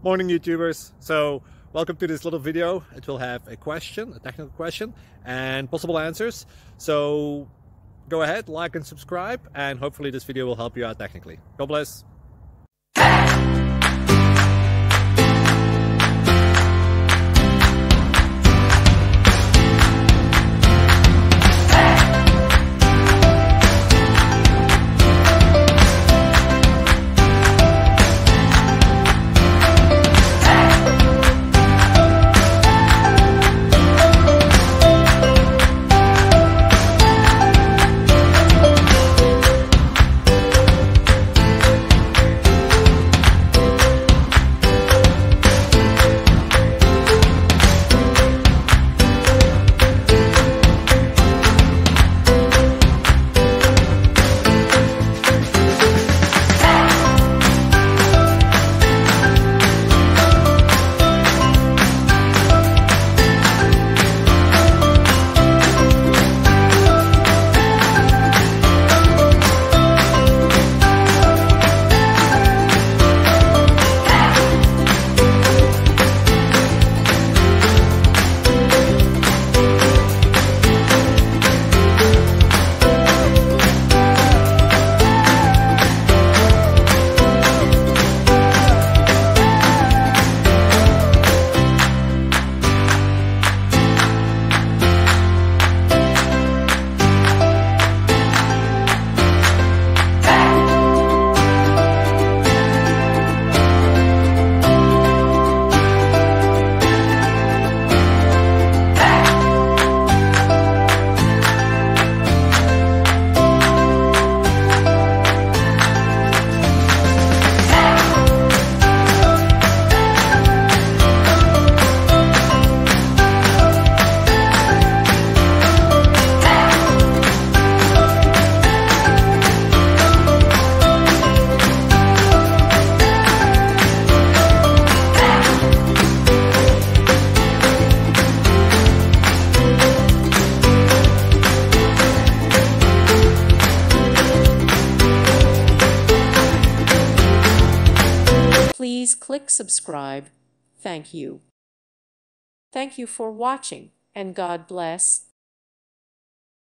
Morning YouTubers. So welcome to this little video. It will have a question, a technical question, and possible answers. So go ahead, like and subscribe, and hopefully this video will help you out technically. God bless. Please click subscribe. Thank you. Thank you for watching, and God bless.